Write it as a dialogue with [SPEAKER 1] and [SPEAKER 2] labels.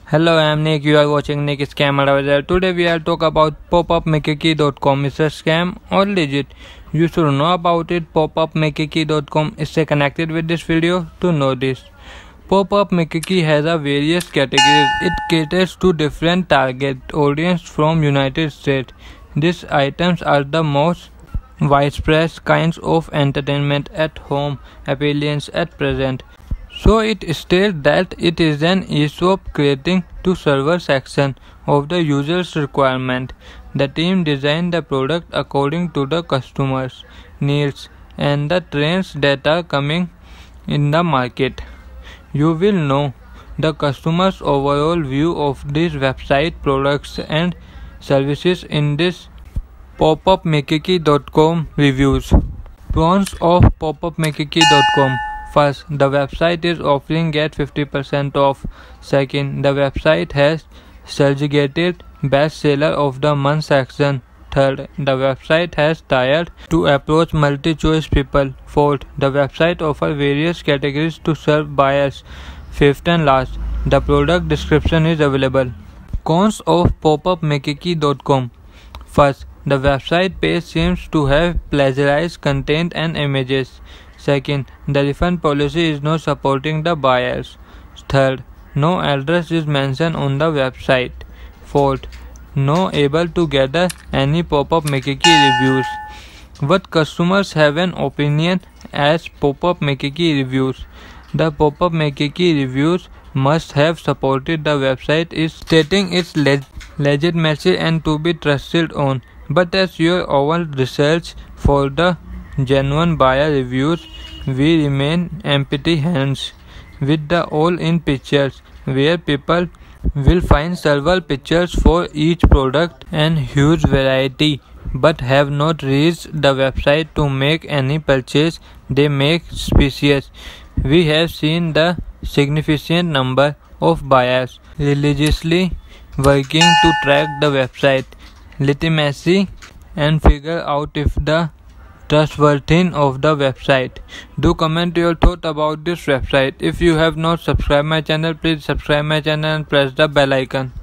[SPEAKER 1] Hello, I am Nick. You are watching Nick Scam Advisor. Today we are talk about popupmakeki.com. Is a scam or legit? You should know about it. Popupmakeki.com is connected with this video to know this. Popupmakeki has a various categories. It caters to different target audience from United States. These items are the most widespread kinds of entertainment at home appliance at present. So it states that it is an eShop creating to server section of the user's requirement. The team designed the product according to the customer's needs and the trends that are coming in the market. You will know the customer's overall view of this website, products and services in this popupmakeki.com reviews. Pros of popupmakeki.com. First, the website is offering get 50% off. Second, the website has certificated bestseller of the month section. Third, the website has tired to approach multi-choice people. Fourth, the website offers various categories to serve buyers. Fifth and last, the product description is available. Cons of popupmakeki.com. First, the website page seems to have plagiarized content and images. Second, the refund policy is not supporting the buyers. Third, no address is mentioned on the website. Fourth, no able to gather any popupmakeki reviews. What customers have an opinion as popupmakeki reviews. The popupmakeki reviews must have supported the website is stating its legitimacy and to be trusted on. But as your own research for the genuine buyer reviews, we remain empty hands with the all-in pictures where people will find several pictures for each product and huge variety but have not reached the website to make any purchase. They make suspicious. We have seen the significant number of buyers religiously working to track the website legitimacy and figure out if the trustworthiness of the website. Do comment your thought about this website. If you have not subscribed my channel, please subscribe my channel and press the bell icon.